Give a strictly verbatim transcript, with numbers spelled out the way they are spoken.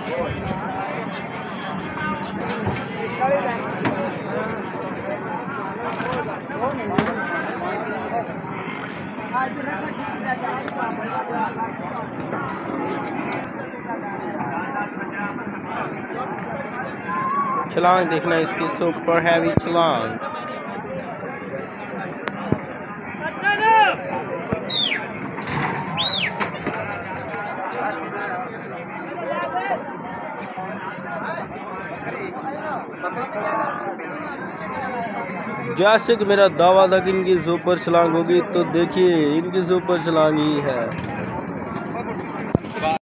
छलांग देखना इसकी, सुपर हैवी छलांग। जैसे कि मेरा दावा था कि इनकी सुपर छलांग होगी, तो देखिए इनकी सुपर छलांग ही है।